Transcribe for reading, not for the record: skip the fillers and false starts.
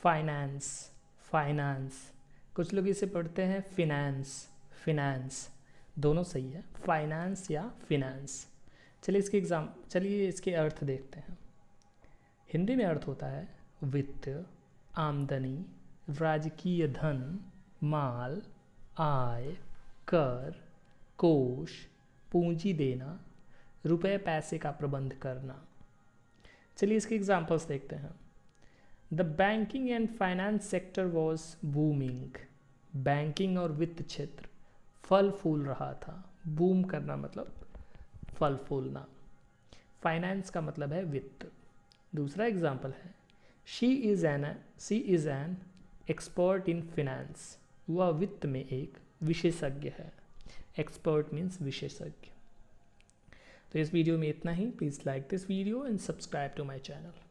Finance, finance, कुछ लोग इसे पढ़ते हैं फिनेंस, फिनेंस, दोनों सही है, फाइनेंस या फिनेंस। चलिए इसके अर्थ देखते हैं। हिंदी में अर्थ होता है वित्त, आमदनी, राजकीय धन, माल, आय, कर, कोष, पूंजी देना, रुपए पैसे का प्रबंध करना। चलिए इसके एग्जाम्पल्स देखते हैं। The banking and finance sector was booming, banking और वित्त क्षेत्र फल फूल रहा था। बूम करना मतलब फल फूलना। फाइनेंस का मतलब है वित्त। दूसरा एग्जाम्पल है she is an expert in finance, वह वित्त में एक विशेषज्ञ है। एक्सपर्ट मीन्स विशेषज्ञ। तो इस वीडियो में इतना ही। Please like this video and subscribe to my channel.